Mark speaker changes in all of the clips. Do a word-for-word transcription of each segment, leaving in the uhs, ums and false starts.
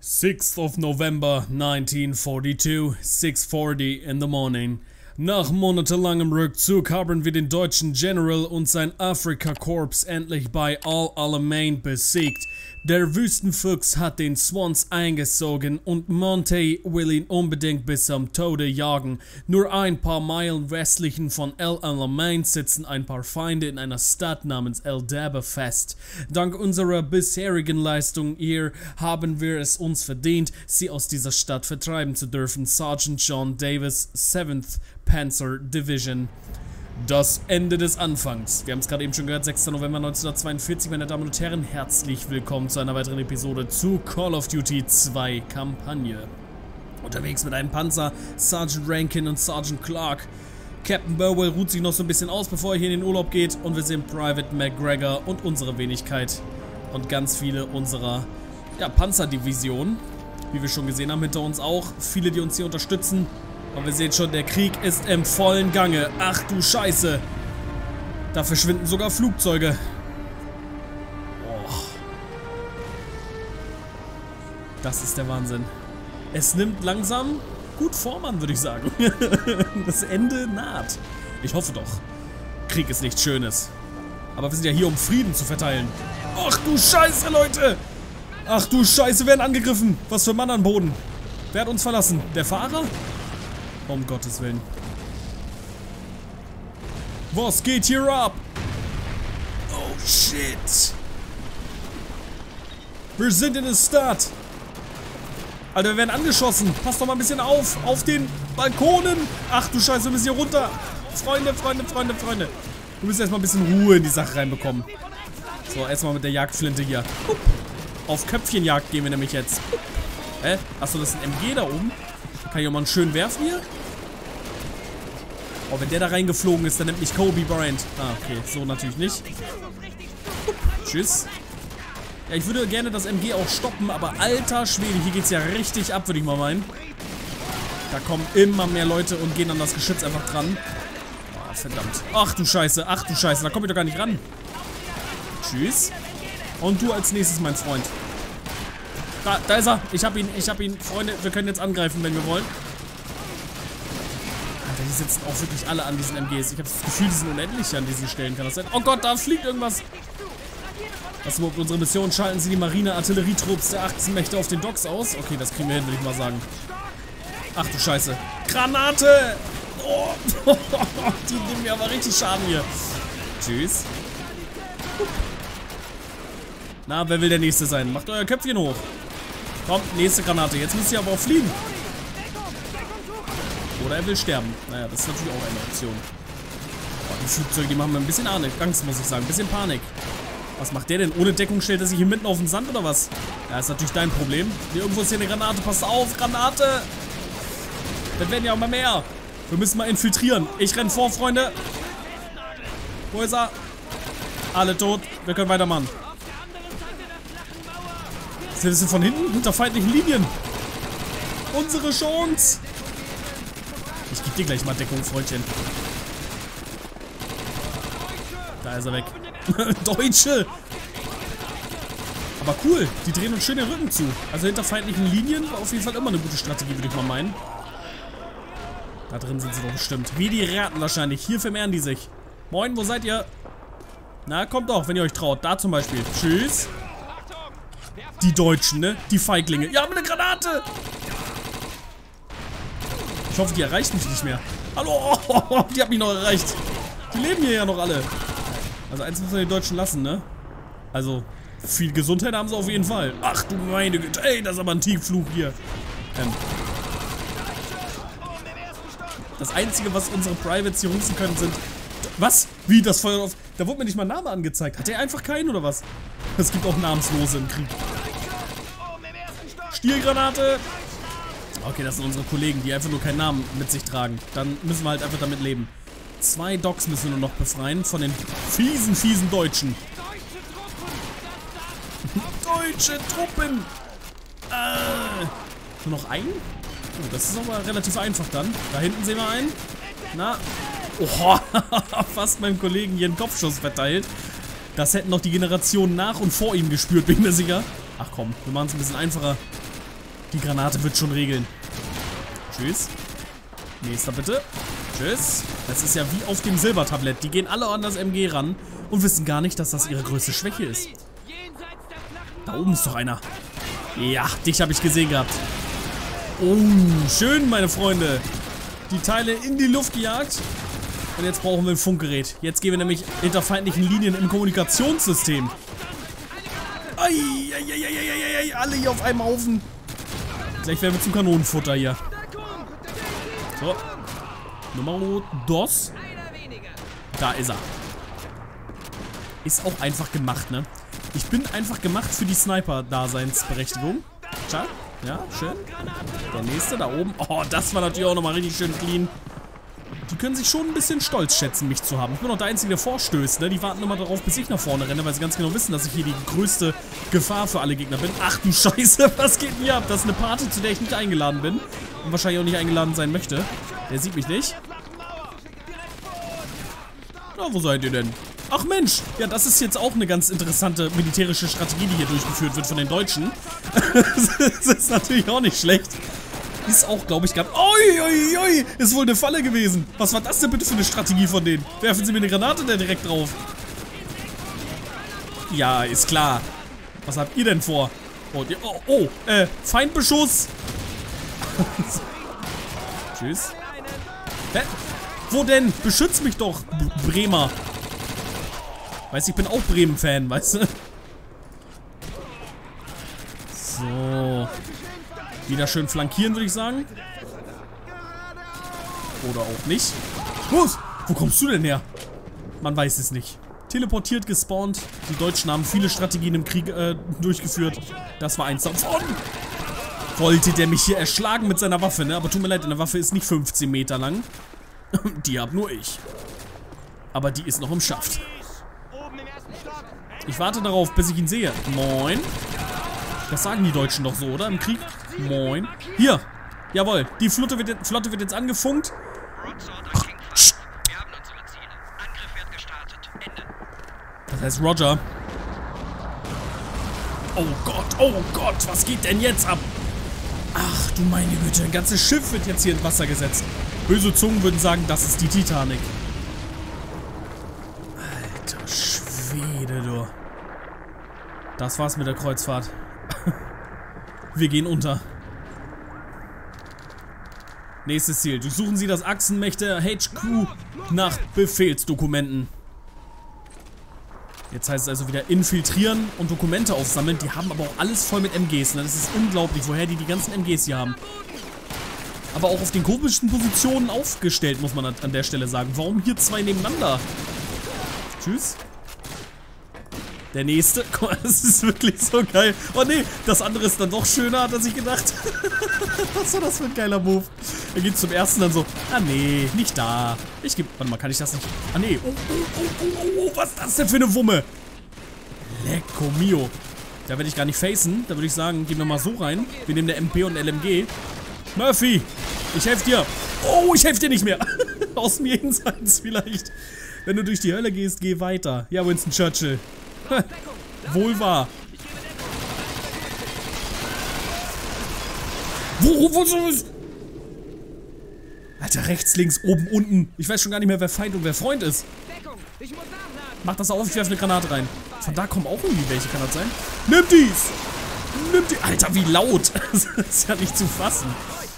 Speaker 1: sixth of November nineteen forty-two, six forty in the morning. Nach monatelangem Rückzug haben wir den deutschen General und sein Afrika-Korps endlich bei Al Alamein besiegt. Der Wüstenfuchs hat den Swans eingezogen und Monte will ihn unbedingt bis zum Tode jagen. Nur ein paar Meilen westlichen von Al Alamein sitzen ein paar Feinde in einer Stadt namens El Daba fest. Dank unserer bisherigen Leistung hier haben wir es uns verdient, sie aus dieser Stadt vertreiben zu dürfen. Sergeant John Davis, seventh Panzer Division. Das Ende des Anfangs. Wir haben es gerade eben schon gehört, sechster November neunzehnhundertzweiundvierzig, meine Damen und Herren, herzlich willkommen zu einer weiteren Episode zu Call of Duty zwei Kampagne. Unterwegs mit einem Panzer, Sergeant Rankin und Sergeant Clark. Captain Burwell ruht sich noch so ein bisschen aus, bevor er hier in den Urlaub geht, und wir sehen Private McGregor und unsere Wenigkeit und ganz viele unserer ja, Panzerdivisionen, wie wir schon gesehen haben, hinter uns auch. Viele, die uns hier unterstützen. Und wir sehen schon, der Krieg ist im vollen Gange. Ach du Scheiße. Da verschwinden sogar Flugzeuge. Oh. Das ist der Wahnsinn. Es nimmt langsam gut Form an, würde ich sagen. Das Ende naht. Ich hoffe doch. Krieg ist nichts Schönes. Aber wir sind ja hier, um Frieden zu verteilen. Ach du Scheiße, Leute. Ach du Scheiße, wir werden angegriffen. Was für ein Mann an Boden. Wer hat uns verlassen? Der Fahrer? Um Gottes Willen. Was geht hier ab? Oh shit. Wir sind in der Stadt. Alter, wir werden angeschossen. Passt doch mal ein bisschen auf. Auf den Balkonen. Ach du Scheiße, wir müssen hier runter. Freunde, Freunde, Freunde, Freunde. Wir müssen erstmal ein bisschen Ruhe in die Sache reinbekommen. So, erstmal mit der Jagdflinte hier. Auf Köpfchenjagd gehen wir nämlich jetzt. Hä? Achso, das ist ein M G da oben. Kann ich auch mal einen schön werfen hier? Oh, wenn der da reingeflogen ist, dann nimmt mich Kobe Bryant. Ah, okay. So natürlich nicht. Tschüss. Ja, ich würde gerne das M G auch stoppen, aber alter Schwede, hier geht's ja richtig ab, würde ich mal meinen. Da kommen immer mehr Leute und gehen an das Geschütz einfach dran. Oh, verdammt. Ach du Scheiße, ach du Scheiße, da komme ich doch gar nicht ran. Tschüss. Und du als nächstes, mein Freund. Da, da ist er. Ich hab ihn, ich hab ihn. Freunde, wir können jetzt angreifen, wenn wir wollen. Alter, die sitzen auch wirklich alle an diesen M Gs. Ich habe das Gefühl, die sind unendlich an diesen Stellen. Kann das sein? Oh Gott, da fliegt irgendwas. Was ist überhaupt unsere Mission? Schalten Sie die Marine-Artillerietrupps der achtzehn Mächte auf den Docks aus? Okay, das kriegen wir hin, würde ich mal sagen. Ach du Scheiße. Granate! Oh, die nehmen mir aber richtig Schaden hier. Tschüss. Na, wer will der Nächste sein? Macht euer Köpfchen hoch. Kommt, nächste Granate. Jetzt müsst ihr aber auch fliegen. Oder er will sterben. Naja, das ist natürlich auch eine Option. Boah, die Flugzeuge, die machen mir ein bisschen Angst, muss ich sagen. Ein bisschen Panik. Was macht der denn? Ohne Deckung stellt er sich hier mitten auf den Sand oder was? Ja, ist natürlich dein Problem. Hier irgendwo ist hier eine Granate. Passt auf, Granate! Das werden ja auch mal mehr. Wir müssen mal infiltrieren. Ich renn vor, Freunde. Wo ist er? Alle tot. Wir können weitermachen. Wir sind von hinten hinter feindlichen Linien. Unsere Chance. Ich gebe dir gleich mal Deckung, Freundchen. Da ist er weg. Deutsche. Aber cool. Die drehen uns schön den Rücken zu. Also hinter feindlichen Linien war auf jeden Fall immer eine gute Strategie, würde ich mal meinen. Da drin sind sie doch bestimmt. Wie die Ratten wahrscheinlich. Hier vermehren die sich. Moin, wo seid ihr? Na, kommt doch, wenn ihr euch traut. Da zum Beispiel. Tschüss. Die Deutschen, ne? Die Feiglinge. Ja, aber eine Granate! Ich hoffe, die erreicht mich nicht mehr. Hallo! Oh, die hat mich noch erreicht. Die leben hier ja noch alle. Also eins müssen wir den Deutschen lassen, ne? Also, viel Gesundheit haben sie auf jeden Fall. Ach du meine Güte. Ey, das ist aber ein Tiefflug hier. Ähm. Das Einzige, was unsere Privates hier rufen können, sind... Was? Wie? Das Feuer auf... Da wurde mir nicht mal ein Name angezeigt. Hat der einfach keinen, oder was? Es gibt auch Namenslose im Krieg. Stielgranate! Okay, das sind unsere Kollegen, die einfach nur keinen Namen mit sich tragen. Dann müssen wir halt einfach damit leben. Zwei Docks müssen wir nur noch befreien von den fiesen, fiesen Deutschen. Deutsche Truppen! Äh, nur noch einen? Oh, das ist aber relativ einfach dann. Da hinten sehen wir einen. Na? Oha, fast meinem Kollegen hier einen Kopfschuss verteilt. Das hätten noch die Generationen nach und vor ihm gespürt, bin ich mir sicher. Ach komm, wir machen es ein bisschen einfacher. Die Granate wird schon regeln. Tschüss. Nächster bitte. Tschüss. Das ist ja wie auf dem Silbertablett. Die gehen alle an das M G ran und wissen gar nicht, dass das ihre größte Schwäche ist. Da oben ist doch einer. Ja, dich habe ich gesehen gehabt. Oh, schön, meine Freunde. Die Teile in die Luft gejagt. Und jetzt brauchen wir ein Funkgerät. Jetzt gehen wir nämlich hinter feindlichen Linien im Kommunikationssystem. Ei, ei, ei, ei, ei, ei, alle hier auf einem Haufen. Gleich werden wir zum Kanonenfutter hier. So. Nummer dos. Da ist er. Ist auch einfach gemacht, ne? Ich bin einfach gemacht für die Sniper-Daseinsberechtigung. Tja, ja, schön. Der nächste da oben. Oh, das war natürlich auch nochmal richtig schön clean. Die können sich schon ein bisschen stolz schätzen, mich zu haben. Ich bin noch der Einzige, der vorstößt, ne? Die warten immer darauf, bis ich nach vorne renne, weil sie ganz genau wissen, dass ich hier die größte Gefahr für alle Gegner bin. Ach du Scheiße, was geht denn hier ab? Das ist eine Party, zu der ich nicht eingeladen bin. Und wahrscheinlich auch nicht eingeladen sein möchte. Der sieht mich nicht. Na, wo seid ihr denn? Ach Mensch, ja, das ist jetzt auch eine ganz interessante militärische Strategie, die hier durchgeführt wird von den Deutschen. Das ist natürlich auch nicht schlecht. Ist auch, glaube ich, gerade... Ui, ui, ui, ist wohl eine Falle gewesen. Was war das denn bitte für eine Strategie von denen? Werfen Sie mir eine Granate da direkt drauf. Ja, ist klar. Was habt ihr denn vor? Oh, die, oh, oh äh, Feindbeschuss. Tschüss. Hä? Wo denn? Beschütz mich doch, B Bremer. Weißt du, ich bin auch Bremen-Fan, weißt du? So. Wieder schön flankieren, würde ich sagen. Oder auch nicht. Los! Wo kommst du denn her? Man weiß es nicht. Teleportiert, gespawnt. Die Deutschen haben viele Strategien im Krieg äh, durchgeführt. Das war eins davon. Wollte der mich hier erschlagen mit seiner Waffe, ne? Aber tut mir leid, eine Waffe ist nicht fünfzehn Meter lang. Die hab nur ich. Aber die ist noch im Schaft. Ich warte darauf, bis ich ihn sehe. Moin. Das sagen die Deutschen doch so, oder? Im Krieg? Moin. Hier. Jawohl. Die Flotte wird jetzt, Flotte wird jetzt angefunkt. Das heißt Roger. Oh Gott, oh Gott, was geht denn jetzt ab? Ach du meine Güte, ein ganzes Schiff wird jetzt hier in Wasser gesetzt. Böse Zungen würden sagen, das ist die Titanic. Alter Schwede, du. Das war's mit der Kreuzfahrt. Wir gehen unter. Nächstes Ziel. Durchsuchen Sie das Achsenmächte H Q nach Befehlsdokumenten. Jetzt heißt es also wieder infiltrieren und Dokumente aufsammeln. Die haben aber auch alles voll mit M Gs. Ne? Das ist unglaublich, woher die die ganzen M Gs hier haben. Aber auch auf den komischen Positionen aufgestellt, muss man an der Stelle sagen. Warum hier zwei nebeneinander? Tschüss. Der nächste. Guck mal, das ist wirklich so geil. Oh nee, das andere ist dann doch schöner, hat er sich gedacht. Was war das für ein geiler Move? Er geht zum ersten dann so, ah nee, nicht da. Ich gebe, warte mal, kann ich das nicht? Ah nee, oh, oh, oh, oh, oh, was ist das denn für eine Wumme? Lecco mio. Da werde ich gar nicht facen. Da würde ich sagen, gehen wir mal so rein. Wir nehmen der M P und L M G. Murphy, ich helfe dir. Oh, ich helfe dir nicht mehr. Aus dem Jenseits vielleicht. Wenn du durch die Hölle gehst, geh weiter. Ja, Winston Churchill. Wohl wahr. Wo, wo, wo, wo? Alter, rechts, links, oben, unten. Ich weiß schon gar nicht mehr, wer Feind und wer Freund ist. Mach das auf, ich werfe eine Granate rein. Von da kommen auch irgendwie welche, kann das sein? Nimm dies! Nimm die. Alter, wie laut! Das ist ja nicht zu fassen.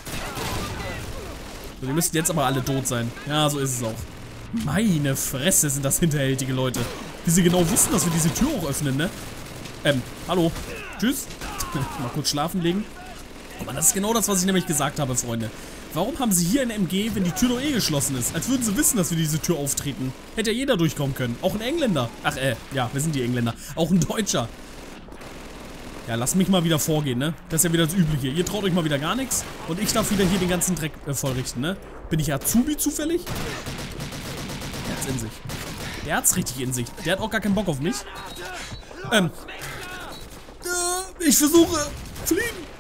Speaker 1: So, die müssten jetzt aber alle tot sein. Ja, so ist es auch. Meine Fresse, sind das hinterhältige Leute. Wie sie genau wussten, dass wir diese Tür auch öffnen, ne? Ähm, hallo. Tschüss. Mal kurz schlafen legen. Aber das ist genau das, was ich nämlich gesagt habe, Freunde. Warum haben sie hier ein M G, wenn die Tür doch eh geschlossen ist? Als würden sie wissen, dass wir diese Tür auftreten. Hätte ja jeder durchkommen können. Auch ein Engländer. Ach, äh, ja, wir sind die Engländer. Auch ein Deutscher. Ja, lass mich mal wieder vorgehen, ne? Das ist ja wieder das Übliche. Ihr traut euch mal wieder gar nichts. Und ich darf wieder hier den ganzen Dreck äh, vollrichten, ne? Bin ich Azubi zufällig? Der hat's in sich. Der hat's richtig in sich. Der hat auch gar keinen Bock auf mich. Ähm. Äh, ich versuche. Fliegen.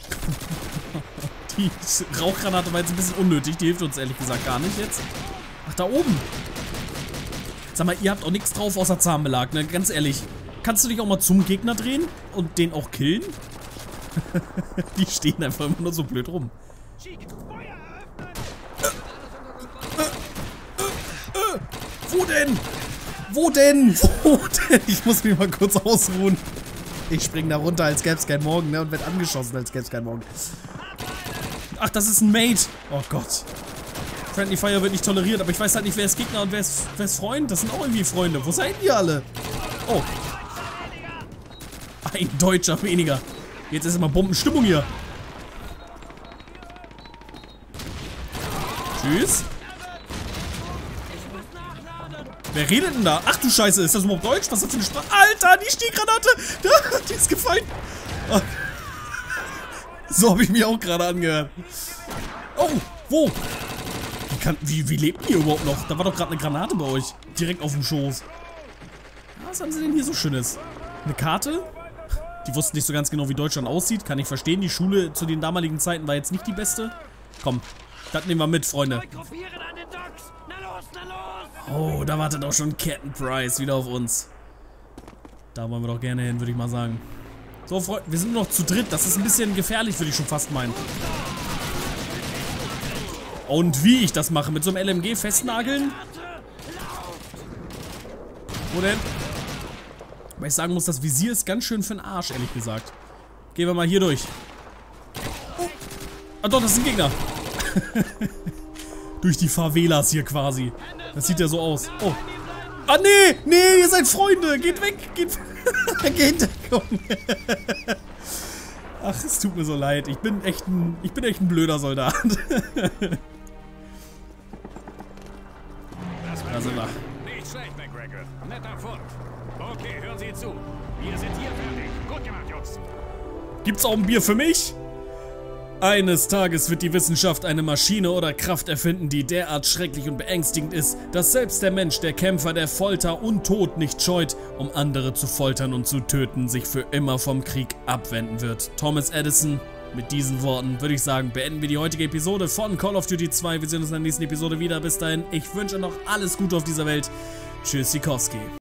Speaker 1: Die Rauchgranate war jetzt ein bisschen unnötig. Die hilft uns ehrlich gesagt gar nicht jetzt. Ach, da oben. Sag mal, ihr habt auch nichts drauf außer Zahnbelag, ne? Ganz ehrlich. Kannst du dich auch mal zum Gegner drehen und den auch killen? Die stehen einfach immer nur so blöd rum. Wo denn? Wo denn? Wo denn? Ich muss mich mal kurz ausruhen. Ich spring da runter, als gäbe es kein Morgen, ne? Und werd angeschossen, als gäbe es kein Morgen. Ach, das ist ein Mate. Oh Gott. Friendly Fire wird nicht toleriert, aber ich weiß halt nicht, wer ist Gegner und wer ist, wer ist Freund. Das sind auch irgendwie Freunde. Wo seid ihr alle? Oh. Ein Deutscher weniger. Jetzt ist immer Bombenstimmung hier. Tschüss. Wer redet denn da? Ach du Scheiße, ist das überhaupt Deutsch? Was hat für eine Sprache? Alter, die Stiegranate! Die ist gefallen. Oh. So habe ich mich auch gerade angehört. Oh, wo? Wie, kann, wie, wie lebt ihr überhaupt noch? Da war doch gerade eine Granate bei euch. Direkt auf dem Schoß. Was haben sie denn hier so Schönes? Eine Karte? Die wussten nicht so ganz genau, wie Deutschland aussieht. Kann ich verstehen. Die Schule zu den damaligen Zeiten war jetzt nicht die beste. Komm, das nehmen wir mit, Freunde. Oh, da wartet auch schon Captain Price wieder auf uns. Da wollen wir doch gerne hin, würde ich mal sagen. So, Freunde, wir sind nur noch zu dritt. Das ist ein bisschen gefährlich, würde ich schon fast meinen. Und wie ich das mache, mit so einem L M G festnageln? Wo denn? Weil ich sagen muss, das Visier ist ganz schön für den Arsch, ehrlich gesagt. Gehen wir mal hier durch. Oh. Ah doch, das ist ein Gegner. Durch die Favelas hier quasi. Das sieht ja so aus. Oh. Ah, nee, nee, ihr seid Freunde. Geht weg, geht geht weg. Ach, es tut mir so leid. Ich bin echt ein, ich bin echt ein blöder Soldat. Da sind wir.
Speaker 2: Nicht schlecht, McGregor. Netter Fund. Okay, hören Sie zu. Wir sind hier fertig. Gut gemacht, Jungs.
Speaker 1: Gibt's auch ein Bier für mich? Eines Tages wird die Wissenschaft eine Maschine oder Kraft erfinden, die derart schrecklich und beängstigend ist, dass selbst der Mensch, der Kämpfer, der Folter und Tod nicht scheut, um andere zu foltern und zu töten, sich für immer vom Krieg abwenden wird. Thomas Edison, mit diesen Worten würde ich sagen, beenden wir die heutige Episode von Call of Duty zwei. Wir sehen uns in der nächsten Episode wieder. Bis dahin, ich wünsche noch alles Gute auf dieser Welt. Tschüss, Sikowski.